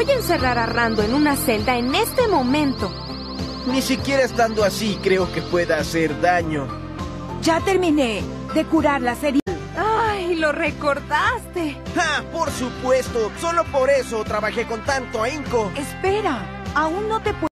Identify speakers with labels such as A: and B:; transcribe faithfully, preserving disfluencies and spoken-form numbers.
A: Voy a encerrar a Rando en una celda en este momento.
B: Ni siquiera estando así creo que pueda hacer daño.
C: Ya terminé de curar las heridas.
A: ¡Ay, lo recordaste!
B: ¡Ja! Por supuesto, solo por eso trabajé con tanto ahínco.
C: Espera, aún no te puedo...